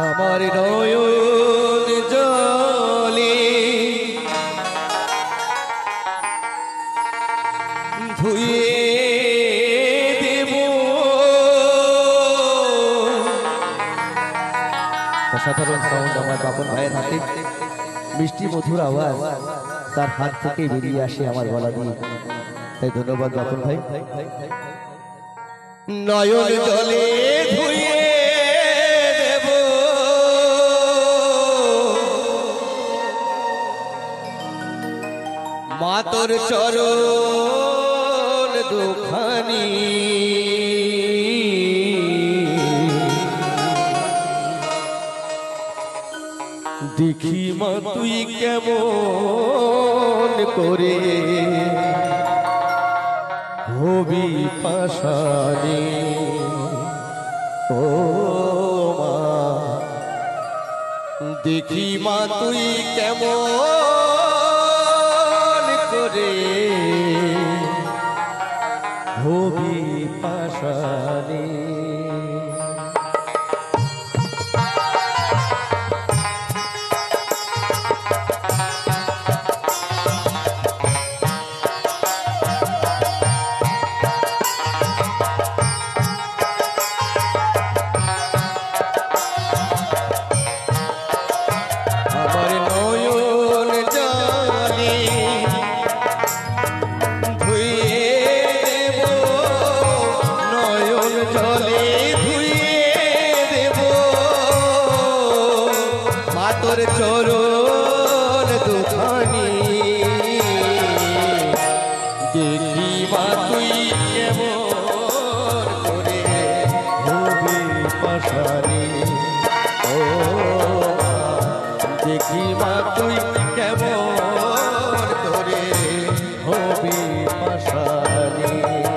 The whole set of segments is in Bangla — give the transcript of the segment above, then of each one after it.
আমার নয়ন জলে ধুয়ে দেব অসাধারণ সাউন্ড আমার বাপন ভাইয়ের হাতে মিষ্টি মধুর আওয়াজ তার হাত থেকে বেরিয়ে আসে আমার গলা দিয়ে তাই ধন্যবাদ বাপন ভাই নয়ন জলে ধুয়ে দেব মাতর চরণ দুখানি দেখি মা তুই কেমন করে হবি পাশানি ও মা দেখি মা তুই কেমন করে হবি পাশানি চরণ দুখানি দেখি মা তুই কেমন করে হবি পাশানি ও দেখি মা তুই কেমন করে হবি পাশানি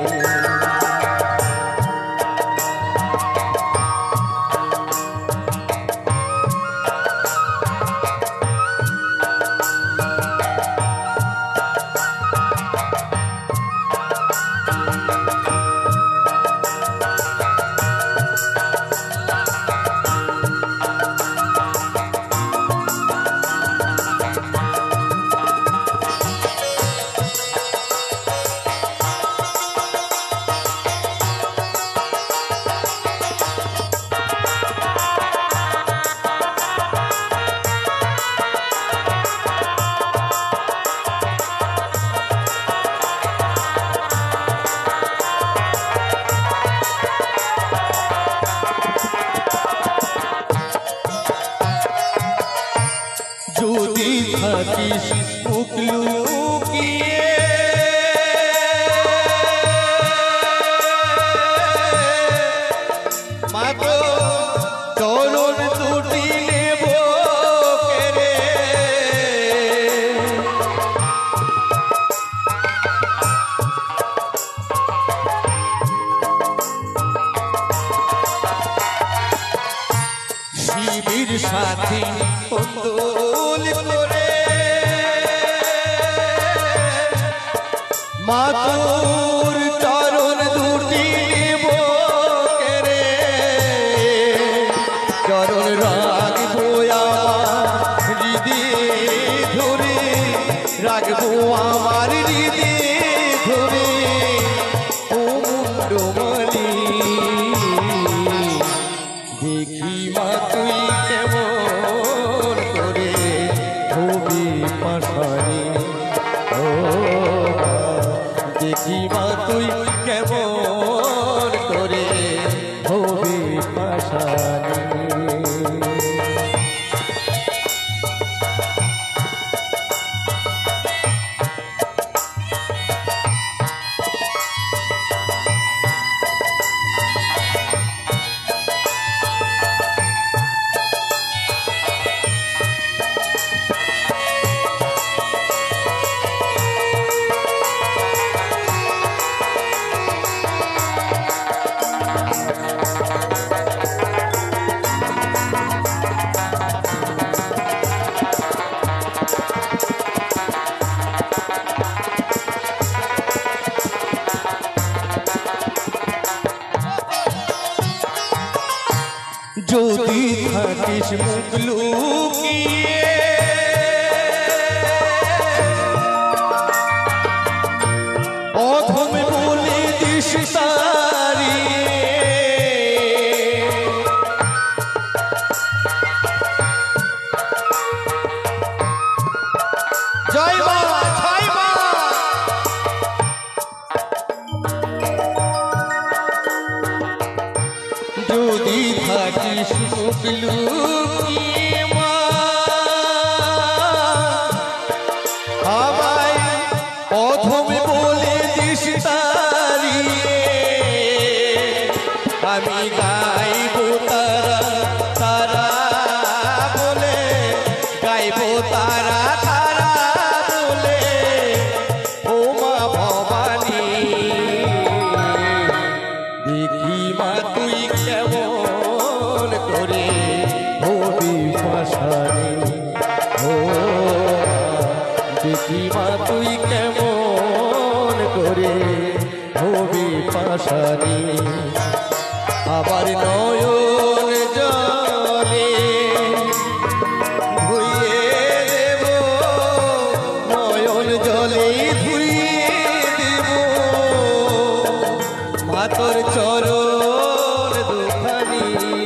যদি থাকিস মুখ লুকিয়ে মাগো চরণ দুটি নেব কেড়ে শিবির সাথী বন্ধুল করে মাতুর চরণ দুটি নেব কেড়ে চরণ রাখবো আমার হৃদয়ে ধরে রাখবো আমার হৃদয়ে ধরে ও মুন্ডমালি দেখি মা তুই কেমন করে হবি পাশানি ও দেখি মা তুই কেমন করে হবি পাশানি যদি থাকিস মুখ লুকিয়ে অধম বলে দিস তারিয়ে জয় মা জয় মা যদি থাকিস মুখ লুকিয়ে মা আমায় অধম বলে দিস তারিয়ে আমি গাইব তারা তারা বলে গাইব তারা তারা বলে ও মা ভবানী দেখি মা তুই কেমন করে হবি পাশানি ও দেখি মা তুই কেমন করে হবি পাশানি আবার নয়ন জলে ধুইয়ে দেব নয়ন জলে ধুইয়ে দেব মাতর চরণ দুখানি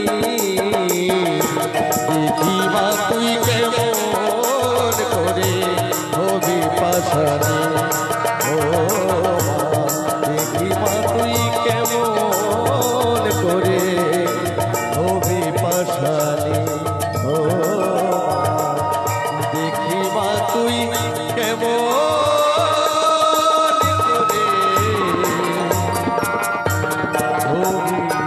দেখি মা তুই কেমন করে হবি পাশানি ও মা দেখি মা তুই কেমন করে হবি পাশানি ও দেখি মা তুই কেমন করে হবি